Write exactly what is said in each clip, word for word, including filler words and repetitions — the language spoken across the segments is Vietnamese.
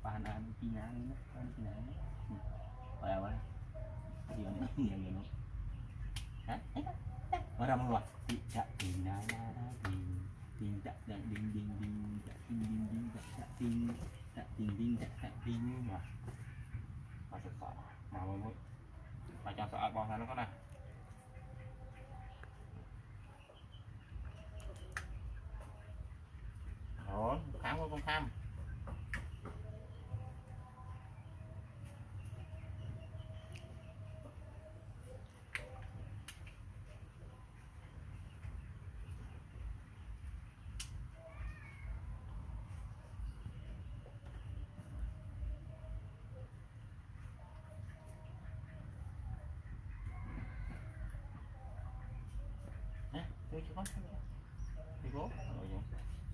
pan ăn chi ngang nó ăn chi ngang vào vậy gì nữa nhiều nhiều nữa hả ở đâu mà chị chặt thì na na na tiền tiền chặt đinh đinh đinh đinh chặt đinh đinh đinh chặt chặt tiền chặt tiền đinh chặt chặt tiền mà mà sợ sợ mà mới mà cho sợ bò ra nó có này rồi khám không không tham tôi chỉ có thì cố rồi vậy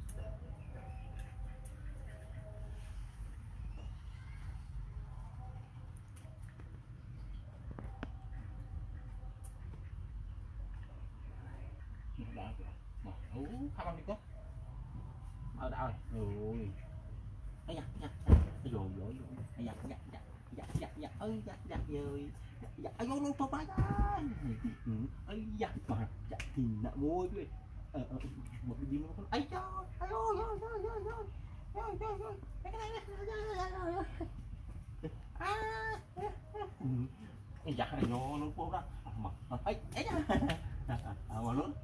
đã mà ú khắp ăn đi cố ở đâu rồi ấy da da rồi rồi rồi giặt giặt giặt giặt giặt giặt ơi giặt giặt rồi giặt ai vô luôn thôi bay ơi giặt mà giặt thì nợ vui đi ờ ờ một cái gì nó ấy cho ai ơi ơi ơi ơi ơi ơi ơi ơi cái này à giặt này vô nó cố đó mà ấy ấy da à mà luôn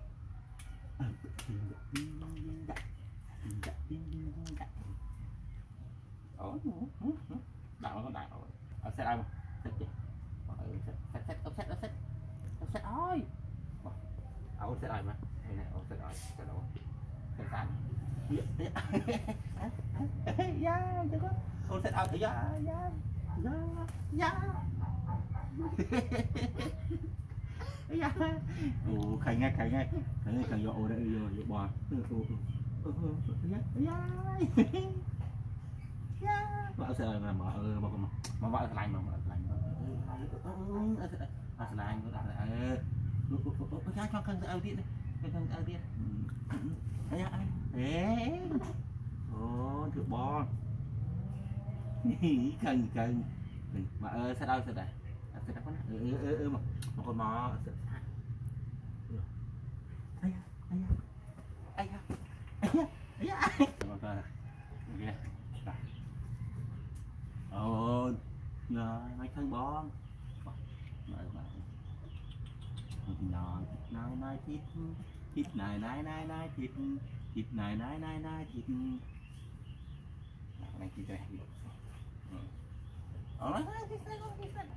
ở đạo nó đạo ở xe ai mà xe gì xe xe xe xe xe xe ơi ở xe ai mà này này ở xe ai xe đâu xe sàn ya chứ có ở xe ai ya ya ya ya ồ khai ngay khai ngay khai ngay khai vô đây vô vô bò vợ sợ mà mở mà mà vợ lạnh mà mở lạnh à lạnh nó đặt ờ cho cho cần ao điện đi cần ao điện ấy ai thế ồ thử bò cần cần mà ơ sao đâu sao đây sao đâu có ừ ừ ừ mà một con mò ấy ấy ấy ấy ấy ồ nhờ mấy thân bón nhỏ này này thịt thịt này này này này thịt thịt này này này này thịt này thịt này ở đây thịt này thịt này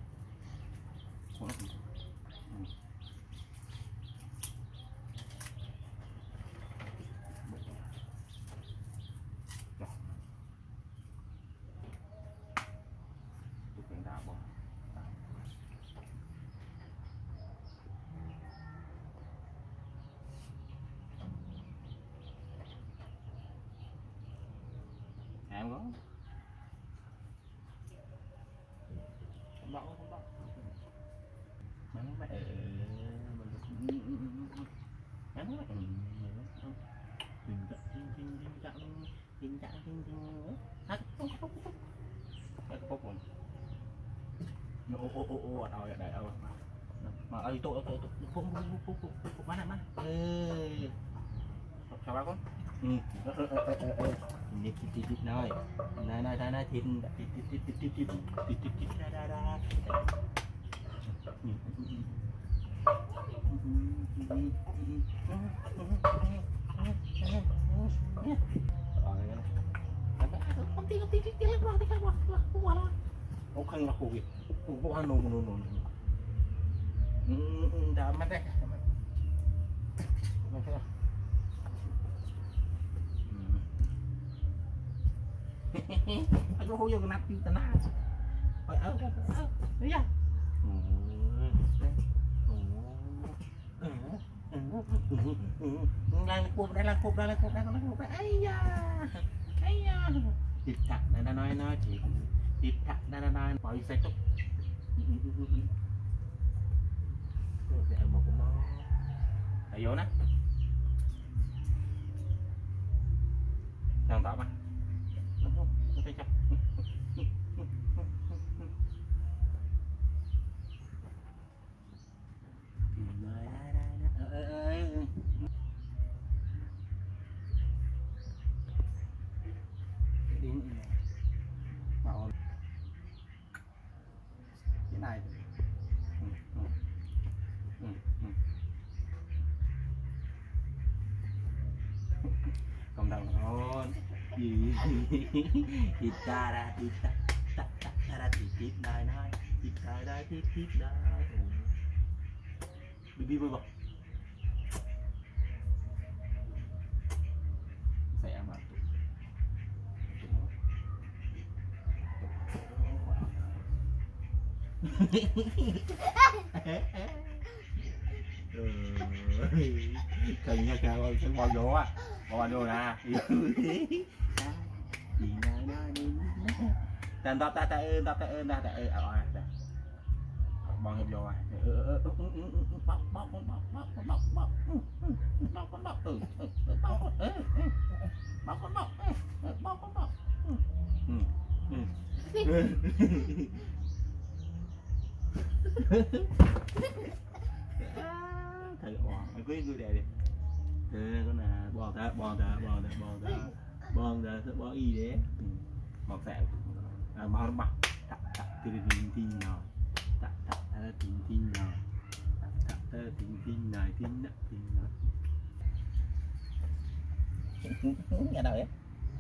em có không bão không bão mẹ mẹ mẹ mẹ tình trạng tình trạng tình trạng tình trạng hát không không không cái phốt rồi ô ô ô ô ở đâu ở đây đâu mà ơi tôi tôi không không không không không bán này bán ê chào bác con ừ thịt thịt thịt này này này này thịt thịt thịt thịt thịt thịt thịt thịt thịt ra ra ra không tin không tin tin lên qua tin lên qua qua rồi ông khăn là khổ việc ông ăn nôn nôn nôn đã mất đấy anh có hối vô cái nắp ta na rồi ở ở đấy à đang cột đây là cột đây là cột đây là cột đây ấy da ấy da thịt thạch này là nói nói thịt thịt thạch đây là nói mọi sẽ tốt sẽ một cái món thấy vô nè đang tỏ mà không có thấy chưa cái này ừ, ừ, ừ, ừ. Cộng đồng thôi gì thì ta ra thì ta ta ta ra thì tiếp đây đây thì ta đây tiếp tiếp đây đi vui bọc sẽ mà cần nha cao sẽ bò vô á bò vô nè ta ta ta ta ơn ta ta ơn ta ta ơn ở bò vô à bóc bóc bóc bóc bóc bóc bóc bóc con bóc ừ bóc con bóc con bóc bóc con bóc thầy bò mày quý người đẹp đi thế con là bò ta bò ta bò ta bò ta bò ta sẽ bò y đấy bò sẹo à màu nó bạc tặng tặng từ tin tin nào tặng tặng ra tin tin nào tặng tặng ra tin tin này tin nè tin nè nghe đâu vậy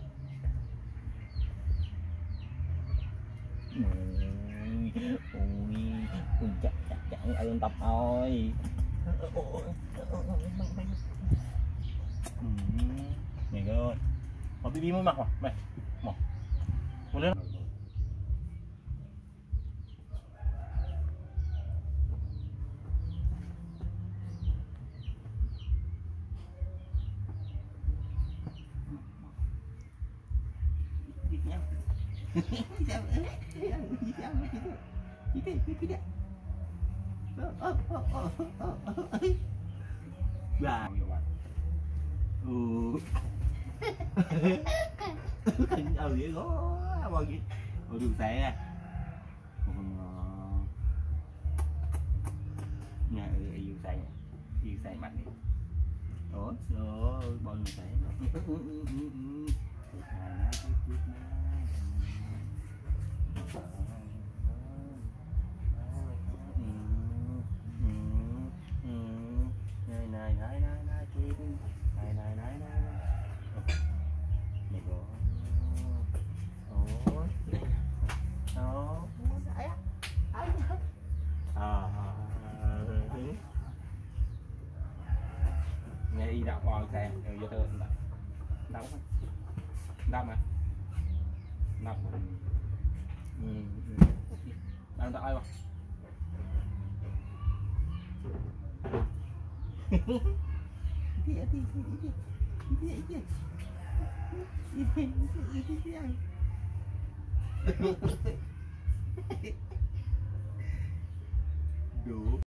ui ui chắc chắc chắn ơn tập thôi mày ơi mà đi mới mặc mà mày một một lên bà ừ khinh ừ vậy đó bao nhiêu ở đường xe nè nhà ở đường xe đường xe mạnh đi đó rồi bao nhiêu xe này này này này này này này này này này có ôi đó đấy à nghe đi đọc bò xe rồi giờ tôi đóng đóng mà đóng ừ đang đợi không đi đi đi đi đi đủ